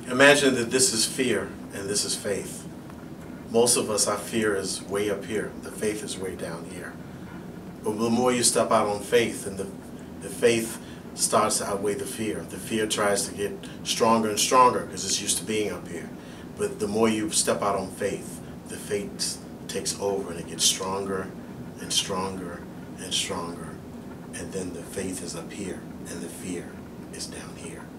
Imagine that this is fear and this is faith. Most of us, our fear is way up here. The faith is way down here. But the more you step out on faith, and the faith starts to outweigh the fear. The fear tries to get stronger and stronger because it's used to being up here. But the more you step out on faith, the faith takes over and it gets stronger and stronger and stronger. And then the faith is up here and the fear is down here.